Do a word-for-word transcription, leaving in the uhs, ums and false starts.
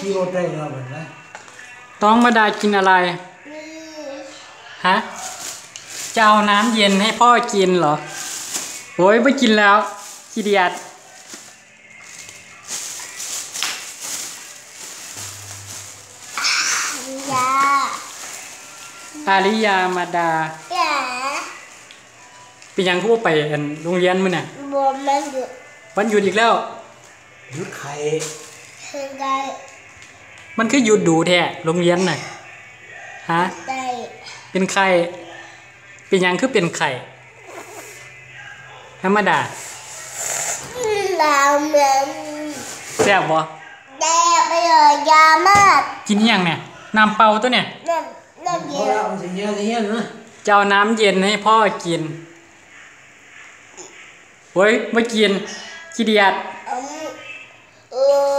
ขี่รถได้แล้วเหมือนนะต้องมาดากินอะไรฮะจะเอาน้ำเย็นให้พ่อกินเหรอโอ้ยไม่กินแล้วขี้เดียดยาอาริยามาดาเป็นยังคู่ไปโรงเรียนมั้ยเนี่ยบวมมันหยุดวันหยุดอีกแล้วหยุดไข่คือไงมันคือหยุดดูแท้โรงเรียนน่ะฮะเป็นไข่เป็นยังคือเป็นไข่ธรรมดาเราเหมือนแซ่บบ่แซ่บไปเลยยามากกินยังเนี่ยน้ำเปล่าตัวเนี่ยน้ำน้ำเย็นเอาสิเงี้ยสิเงี้ยนะจะเอาน้ำเย็นให้พ่อกินเฮ้ยไม่กินขี้เดียดเออ